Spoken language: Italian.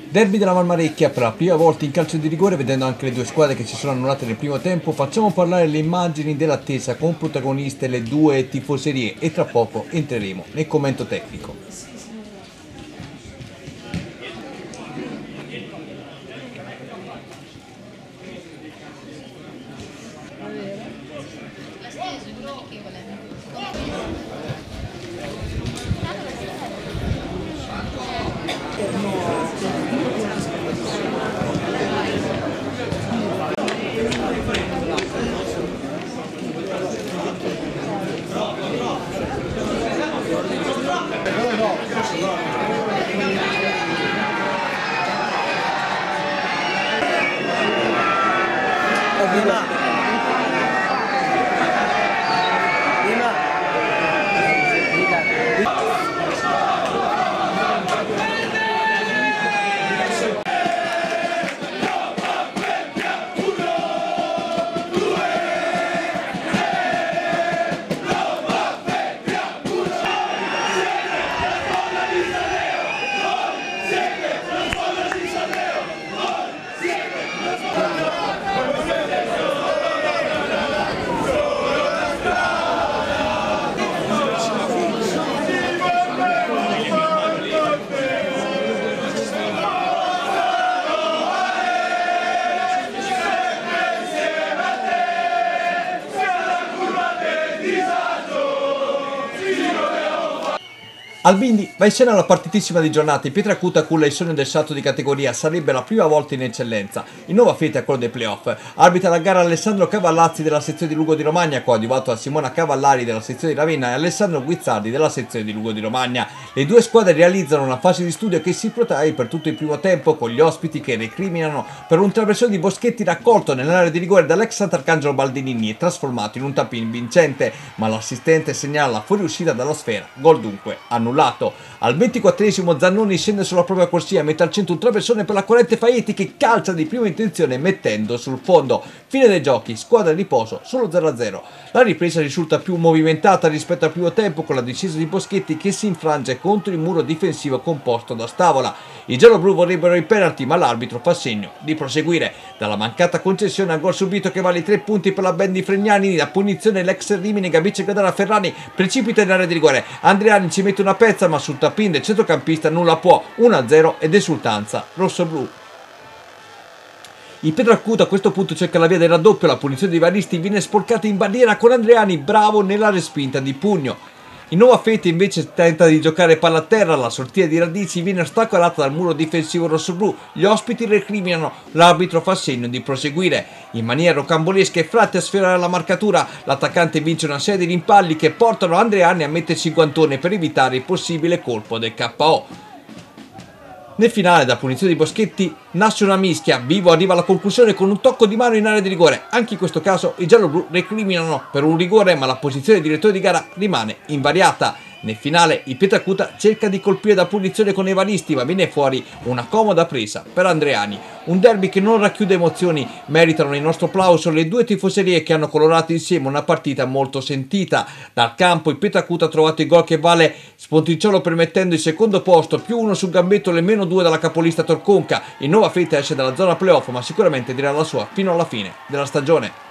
Derby della Marmarecchia per la prima volta in calcio di rigore, vedendo anche le due squadre che si sono annullate nel primo tempo. Facciamo parlare le immagini dell'attesa con protagoniste le due tifoserie e tra poco entreremo nel commento tecnico. Al Bindi va in scena la partitissima di giornata. Il Pietracuta culla il sogno del salto di categoria, sarebbe la prima volta in eccellenza. Il nuova fete è quello dei playoff. Arbitra la gara Alessandro Cavallazzi della sezione di Lugo di Romagna, coadiuvato a Simona Cavallari della sezione di Ravenna e Alessandro Guizzardi della sezione di Lugo di Romagna. Le due squadre realizzano una fase di studio che si protrae per tutto il primo tempo, con gli ospiti che recriminano per un traversone di Boschetti raccolto nell'area di rigore dall'ex Sant'Arcangelo Baldinini e trasformato in un tap-in vincente, ma l'assistente segnala la fuoriuscita dalla sfera, gol dunque annullato. Al 24esimo Zannoni scende sulla propria corsia, mette al centro un traversone per la corrente Faetti che calcia di prima intenzione mettendo sul fondo. Fine dei giochi, squadra in riposo, solo 0-0. La ripresa risulta più movimentata rispetto al primo tempo, con la discesa di Boschetti che si infrange contro il muro difensivo composto da Stavola. I gialloblu vorrebbero i penalty, ma l'arbitro fa segno di proseguire. Dalla mancata concessione al gol subito che vale 3 punti per la band di Fregnani, la punizione l'ex Rimini Gabice Gadara Ferrani precipita in area di rigore. Andreani ci mette una pezza, ma sul tap-in del centrocampista nulla può. 1-0 ed esultanza rossoblu. Il Pietracuta a questo punto cerca la via del raddoppio, la punizione di Varisti viene sporcata in bandiera con Andreani bravo nella respinta di pugno. Il Nuova Fete invece tenta di giocare palla a terra, la sortita di Radici viene ostacolata dal muro difensivo rossoblu, gli ospiti recriminano, l'arbitro fa segno di proseguire. In maniera rocambolesca e Fratti a sferrare la marcatura, l'attaccante vince una serie di rimpalli che portano Andreani a mettersi il guantone per evitare il possibile colpo del KO. Nel finale, da punizione di Boschetti, nasce una mischia. Vivo arriva alla conclusione con un tocco di mano in area di rigore. Anche in questo caso i gialloblu recriminano per un rigore, ma la posizione del direttore di gara rimane invariata. Nel finale il Pietracuta cerca di colpire da punizione con Evaristi, ma viene fuori una comoda presa per Andreani. Un derby che non racchiude emozioni, meritano il nostro applauso le due tifoserie che hanno colorato insieme una partita molto sentita. Dal campo il Pietracuta ha trovato il gol che vale Sponticciolo, permettendo il secondo posto, più uno sul gambetto, le -2 dalla capolista Torconca. Il Nuova Fete esce dalla zona playoff, ma sicuramente dirà la sua fino alla fine della stagione.